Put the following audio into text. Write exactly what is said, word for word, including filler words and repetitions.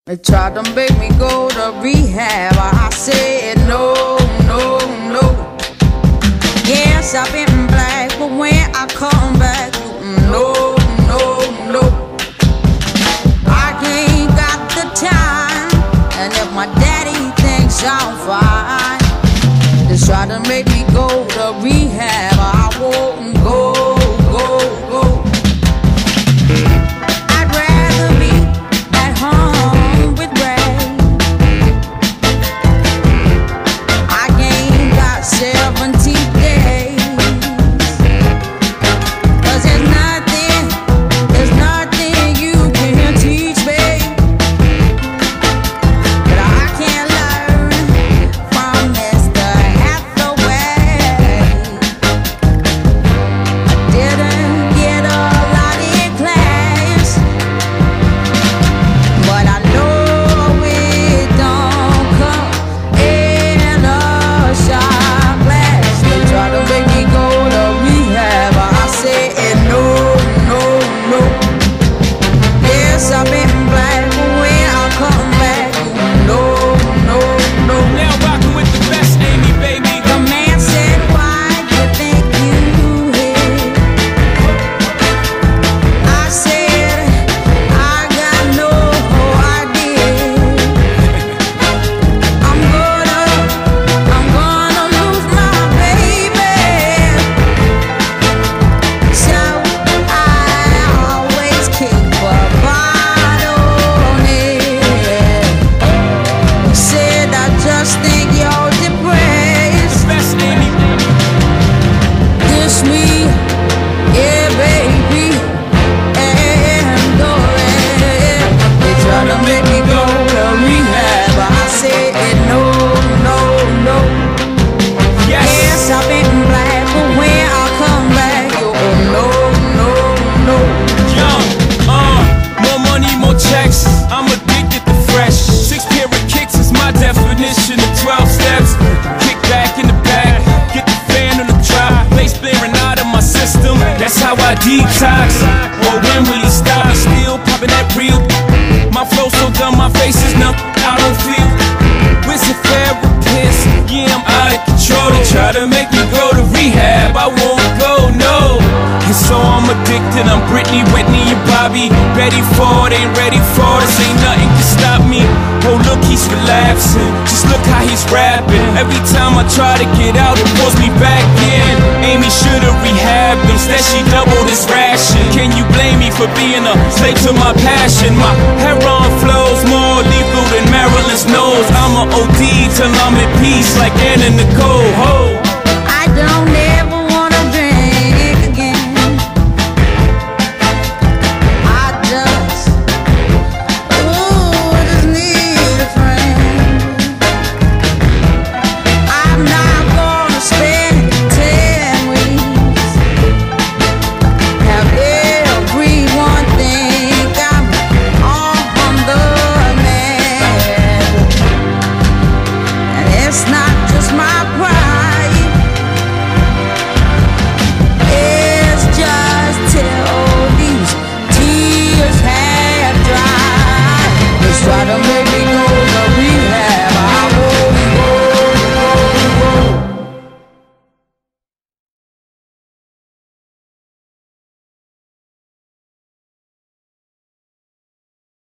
They tried to make me go to rehab. I said no, no, no. Yes, I've been black, but when I come back, no, no, no. I ain't got the time, and if my daddy thinks I'm fine, they try to make me go to rehab. I won't go, go, go. I'd rather be at home with Ray. I ain't got seventy days, 'cause there's nothing, there's nothing you can teach me that I can't learn from Mister Hathaway. I didn't get a lot in class, but I know it don't come in a shot glass. They try to make me go to rehab. I said no, no, no. Yes, I've been black, but when I come back, no, no, no. Now rockin' with the best, Amy, baby. The man said, why you think you hit? I said, I got no idea. I'm gonna, I'm gonna lose my baby. So I always keep a bottle on it. Said I just think you're depressed. Best, Amy. Dish me, yeah, baby, and go ahead. They try to make me go to rehab. I said no, no, no. Yes. Yes, I've been black, but when I come back, oh no, no, no. Young, uh, more money, more checks. I'm addicted to fresh. Six pair of kicks is my definition of twelve steps. Kick back in the back, get the fan on the drop. Bass blaring out of my system. That's how I detox. Well, when will he stop? Me still popping that real. My flow so dumb, my face is numb. I don't feel. Where's the therapist? Yeah, I'm out of control. They try to make me go to rehab. I won't go, no. And so I'm addicted. I'm Britney, Whitney, and Bobby. Ready for it, ain't ready for this. Ain't nothing can stop me. Oh, look, he's relapsing. Just look how he's rapping. Every time I try to get out, it pulls me back in. Amy should've rehabbed. Instead, she doubled his ration. Can you blame me for being a slave to my passion? My heroin flows more lethal than Marilyn's nose. I'm a O D till I'm at peace, like Anna Nicole. Ho. I don't ever wanna drink again. I just, ooh, I just need a friend. I'm not gonna spend ten weeks. Have everyone think I'm on the man. And it's not just my pride, it's just till these tears have dried. Let's try to